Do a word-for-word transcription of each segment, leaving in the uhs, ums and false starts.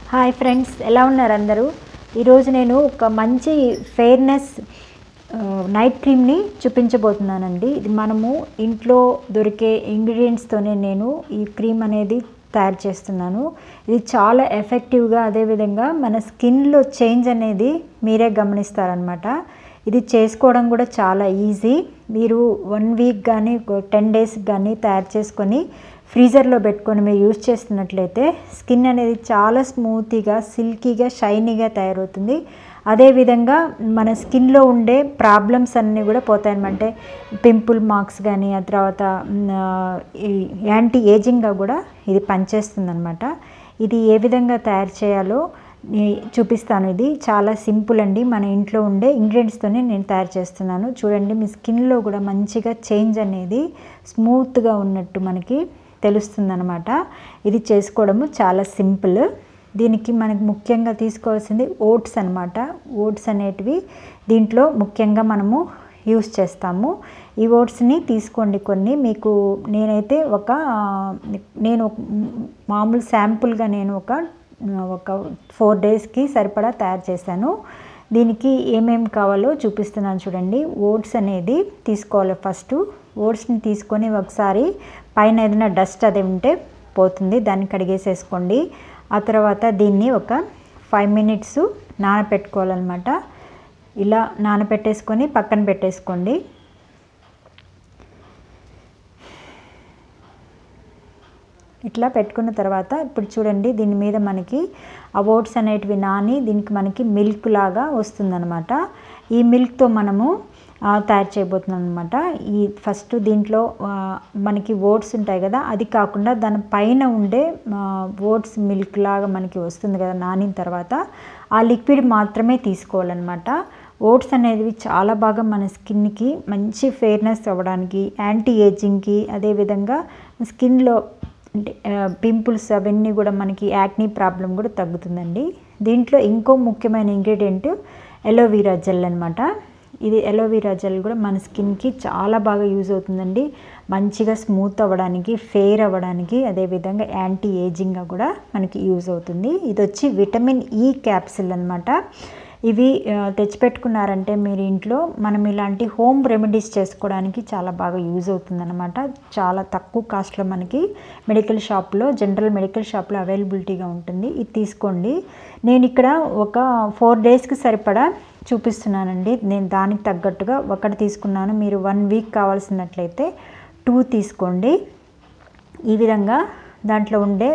Hi friends, ఎలా ఉన్నారు అందరూ? ఈరోజు నేను ఒక మంచి ఫెయిర్నెస్ నైట్ క్రీమ్ని చూపించబోతున్నానండి. ఇది మనము ఇంట్లో దొరికే ఇంగ్రీడియంట్స్తోనే నేను ఈ క్రీమ్ అనేది తయారు చేస్తున్నాను. ఇది చాలా ఎఫెక్టివ్గా, అదేవిధంగా మన స్కిన్లో చేంజ్ అనేది మీరే గమనిస్తారనమాట. ఇది చేసుకోవడం కూడా చాలా ఈజీ. మీరు వన్ వీక్ కానీ టెన్ డేస్ కానీ తయారు చేసుకొని ఫ్రీజర్లో పెట్టుకొని మీరు యూజ్ చేస్తున్నట్లయితే స్కిన్ అనేది చాలా స్మూత్గా, సిల్కీగా, షైనీగా తయారవుతుంది. అదేవిధంగా మన స్కిన్లో ఉండే ప్రాబ్లమ్స్ అన్నీ కూడా పోతాయన్నమాట. అంటే పింపుల్ మార్క్స్ కానీ, ఆ తర్వాత యాంటీ ఏజింగ్గా కూడా ఇది పనిచేస్తుంది అనమాట. ఇది ఏ విధంగా తయారు చేయాలో చూపిస్తాను. ఇది చాలా సింపుల్ అండి. మన ఇంట్లో ఉండే ఇంగ్రీడియంట్స్తోనే నేను తయారు చేస్తున్నాను. చూడండి, మీ స్కిన్లో కూడా మంచిగా చేంజ్ అనేది స్మూత్గా ఉన్నట్టు మనకి తెలుస్తుంది అనమాట. ఇది చేసుకోవడము చాలా సింపుల్. దీనికి మనకు ముఖ్యంగా తీసుకోవాల్సింది ఓట్స్ అనమాట. ఓట్స్ అనేటివి దీంట్లో ముఖ్యంగా మనము యూస్ చేస్తాము. ఈ ఓట్స్ని తీసుకోండి కొన్ని. మీకు నేనైతే ఒక నేను మామూలు శాంపుల్గా నేను ఒక ఒక ఫోర్ డేస్కి సరిపడా తయారు చేశాను. దీనికి ఏమేమి కావాలో చూపిస్తున్నాను చూడండి. ఓట్స్ అనేది తీసుకోవాలి. ఫస్ట్ ఓట్స్ని తీసుకొని ఒకసారి పైన ఏదైనా డస్ట్ అది ఉంటే పోతుంది, దాన్ని కడిగేసేసుకోండి. ఆ తర్వాత దీన్ని ఒక ఫైవ్ మినిట్స్ నానబెట్టుకోవాలన్నమాట. ఇలా నానబెట్టేసుకొని పక్కన పెట్టేసుకోండి. ఇట్లా పెట్టుకున్న తర్వాత ఇప్పుడు చూడండి, దీని మీద మనకి ఆ ఓట్స్ అనేటివి నాని దీనికి మనకి మిల్క్ లాగా వస్తుందన్నమాట. ఈ మిల్క్తో మనము తయారు చేయబోతున్నాం అనమాట. ఈ ఫస్ట్ దీంట్లో మనకి ఓట్స్ ఉంటాయి కదా, అది కాకుండా దాని పైన ఉండే ఓట్స్ మిల్క్ లాగా మనకి వస్తుంది కదా నానిన తర్వాత, ఆ లిక్విడ్ మాత్రమే తీసుకోవాలన్నమాట. ఓట్స్ అనేవి చాలా బాగా మన స్కిన్కి మంచి ఫెయిర్నెస్ అవ్వడానికి, యాంటీ ఏజింగ్కి, అదేవిధంగా స్కిన్లో అంటే పింపుల్స్ అవన్నీ కూడా మనకి యాక్నీ ప్రాబ్లం కూడా తగ్గుతుందండి. దీంట్లో ఇంకో ముఖ్యమైన ఇంగ్రీడియంట్ ఎలోవీరా జెల్ అనమాట. ఇది ఎలోవీరా జెల్ కూడా మన స్కిన్కి చాలా బాగా యూజ్ అవుతుందండి. మంచిగా స్మూత్ అవ్వడానికి, ఫెయిర్ అవ్వడానికి, అదేవిధంగా యాంటీ ఏజింగ్గా కూడా మనకి యూజ్ అవుతుంది. ఇది వచ్చి విటమిన్ ఈ క్యాప్సిల్ అనమాట. ఇవి తెచ్చిపెట్టుకున్నారంటే మీరు ఇంట్లో మనం ఇలాంటి హోమ్ రెమెడీస్ చేసుకోవడానికి చాలా బాగా యూజ్ అవుతుందన్నమాట. చాలా తక్కువ కాస్ట్లో మనకి మెడికల్ షాప్లో, జనరల్ మెడికల్ షాప్లో అవైలబిలిటీగా ఉంటుంది. ఇది తీసుకోండి. నేను ఇక్కడ ఒక ఫోర్ డేస్కి సరిపడా చూపిస్తున్నానండి. నేను దానికి తగ్గట్టుగా ఒకటి తీసుకున్నాను. మీరు వన్ వీక్ కావాల్సినట్లయితే టూ తీసుకోండి. ఈ విధంగా దాంట్లో ఉండే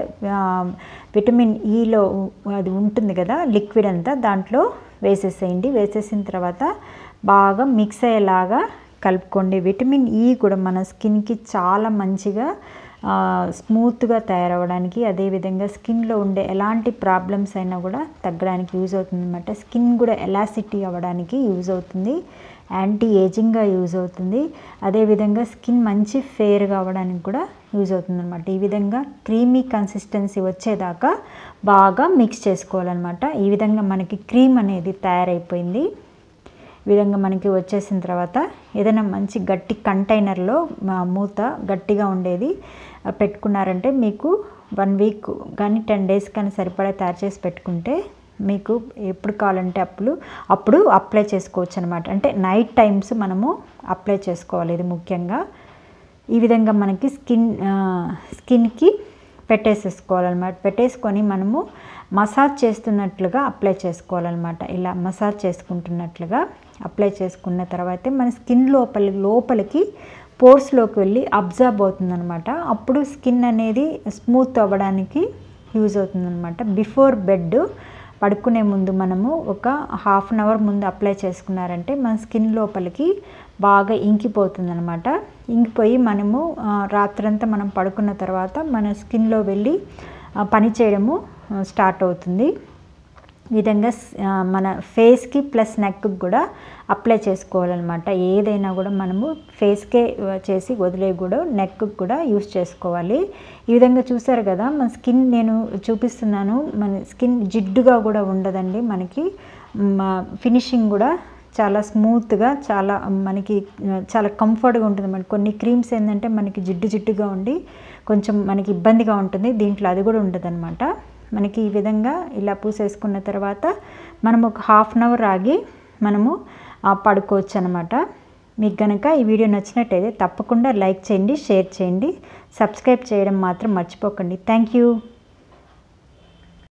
విటమిన్ ఈలో అది ఉంటుంది కదా లిక్విడ్ అంతా, దాంట్లో వేసేసేయండి. వేసేసిన తర్వాత బాగా మిక్స్ అయ్యేలాగా కలుపుకోండి. విటమిన్ ఈ కూడా మన స్కిన్కి చాలా మంచిగా స్మూత్గా తయారవడానికి, అదేవిధంగా స్కిన్లో ఉండే ఎలాంటి ప్రాబ్లమ్స్ అయినా కూడా తగ్గడానికి యూజ్ అవుతుంది అనమాట. స్కిన్ కూడా ఎలాసిటీ అవ్వడానికి యూజ్ అవుతుంది, యాంటీ ఏజింగ్గా యూజ్ అవుతుంది, అదేవిధంగా స్కిన్ మంచి ఫెయిర్గా అవ్వడానికి కూడా యూజ్ అవుతుంది అనమాట. ఈ విధంగా క్రీమీ కన్సిస్టెన్సీ వచ్చేదాకా బాగా మిక్స్ చేసుకోవాలన్నమాట. ఈ విధంగా మనకి క్రీమ్ అనేది తయారైపోయింది. ఈ విధంగా మనకి వచ్చేసిన తర్వాత ఏదైనా మంచి గట్టి కంటైనర్లో మూత గట్టిగా ఉండేది పెట్టుకున్నారంటే మీకు వన్ వీక్ కానీ టెన్ డేస్ కానీ సరిపడా తయారు చేసి పెట్టుకుంటే మీకు ఎప్పుడు కావాలంటే అప్పుడు అప్పుడు అప్లై చేసుకోవచ్చు అనమాట. అంటే నైట్ టైమ్స్ మనము అప్లై చేసుకోవాలి. ఇది ముఖ్యంగా ఈ విధంగా మనకి స్కిన్ స్కిన్కి పెట్టేసేసుకోవాలన్నమాట. పెట్టేసుకొని మనము మసాజ్ చేస్తున్నట్లుగా అప్లై చేసుకోవాలన్నమాట. ఇలా మసాజ్ చేసుకుంటున్నట్లుగా అప్లై చేసుకున్న తర్వాత మన స్కిన్ లోపలి లోపలికి పోర్స్లోకి వెళ్ళి అబ్జర్బ్ అవుతుందన్నమాట. అప్పుడు స్కిన్ అనేది స్మూత్ అవ్వడానికి యూజ్ అవుతుందన్నమాట. బిఫోర్ బెడ్ పడుకునే ముందు మనము ఒక హాఫ్ అన్ అవర్ ముందు అప్లై చేసుకున్నారంటే మన స్కిన్ లోపలికి బాగా ఇంకిపోతుందన్నమాట. ఇంకిపోయి మనము రాత్రంతా మనం పడుకున్న తర్వాత మన స్కిన్లో వెళ్ళి పని చేయడము స్టార్ట్ అవుతుంది. ఈ విధంగా మన ఫేస్కి ప్లస్ నెక్కి కూడా అప్లై చేసుకోవాలన్నమాట. ఏదైనా కూడా మనము ఫేస్కే చేసి వదిలేయకూడదు, నెక్కి కూడా యూస్ చేసుకోవాలి. ఈ విధంగా చూసారు కదా, మన స్కిన్ నేను చూపిస్తున్నాను. మన స్కిన్ జిడ్డుగా కూడా ఉండదండి. మనకి ఫినిషింగ్ కూడా చాలా స్మూత్గా, చాలా మనకి చాలా కంఫర్ట్గా ఉంటుంది. మనకి కొన్ని క్రీమ్స్ ఏంటంటే మనకి జిడ్డు జిడ్డుగా ఉండి కొంచెం మనకి ఇబ్బందిగా ఉంటుంది. దీంట్లో అది కూడా ఉండదన్నమాట. మనకి ఈ విధంగా ఇలా పూసేసుకున్న తర్వాత మనం ఒక హాఫ్ అన్ అవర్ ఆగి మనము పడుకోవచ్చు అనమాట. మీకు కనుక ఈ వీడియో నచ్చినట్టయితే తప్పకుండా లైక్ చేయండి, షేర్ చేయండి, సబ్స్క్రైబ్ చేయడం మాత్రం మర్చిపోకండి. Thank you.